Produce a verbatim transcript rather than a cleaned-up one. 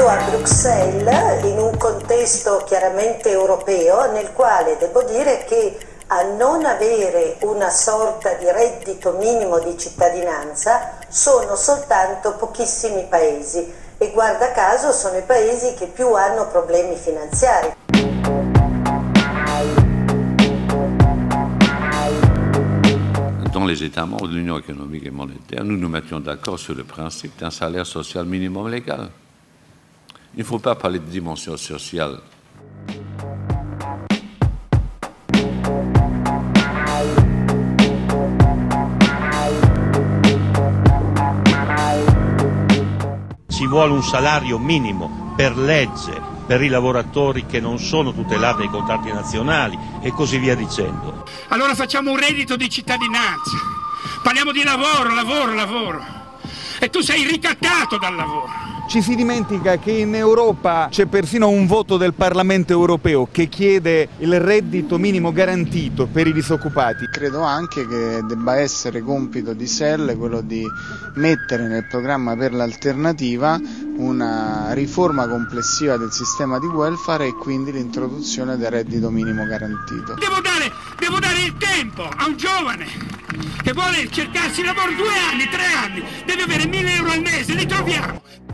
a Bruxelles in un contesto chiaramente europeo, nel quale devo dire che a non avere una sorta di reddito minimo di cittadinanza sono soltanto pochissimi paesi, e guarda caso sono i paesi che più hanno problemi finanziari. Dans les États membres de l'Union économique et monétaire, nous nous mettions d'accord sur le principe d'un salaire social minimum légal. Il ne faut pas parler de dimension sociale. Ci vuole un salario minimo per legge per i lavoratori che non sono tutelati dai contratti nazionali e così via dicendo. Allora facciamo un reddito di cittadinanza, parliamo di lavoro, lavoro, lavoro, e tu sei ricattato dal lavoro. Ci si dimentica che in Europa c'è persino un voto del Parlamento europeo che chiede il reddito minimo garantito per i disoccupati. Credo anche che debba essere compito di S E L quello di mettere nel programma per l'alternativa una riforma complessiva del sistema di welfare e quindi l'introduzione del reddito minimo garantito. Devo dare, devo dare il tempo a un giovane che vuole cercarsi lavoro due anni, tre anni, deve avere mille euro al mese, li troviamo.